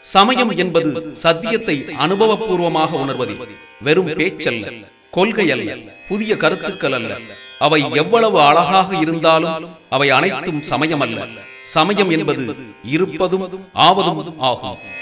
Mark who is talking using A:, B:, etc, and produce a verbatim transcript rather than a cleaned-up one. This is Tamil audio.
A: சமயம் என்பது சத்தியத்தை அனுபவபூர்வமாக உணர்வதில் வெறும் பேச்சல்ல, கொள்கை அல்ல, புதிய கருத்துக்கள் அல்ல. அவை எவ்வளவு அழகாக இருந்தாலும் அவை அனைத்தும் சமயம் அல்ல. சமயம் என்பது இருப்பதும் ஆவதும் ஆகும்.